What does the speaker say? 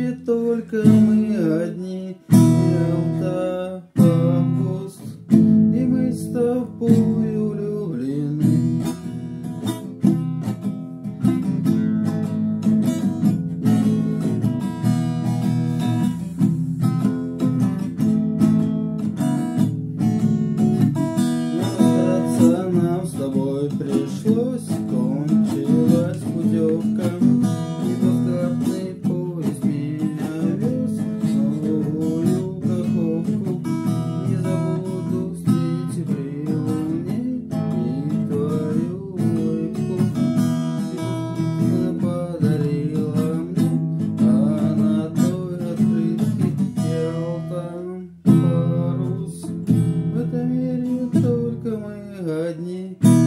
мире только мы одни. Ялта, август, и мы с тобою влюблены. Расстаться нам с тобой пришлось, кончилась путевка. И плацкартный поезд меня вез в новую каховку. Не забуду встречи при луне и твою улыбку. Ты подарила мне, а на той открытке Ялта, парус. В этом мире только мы одни.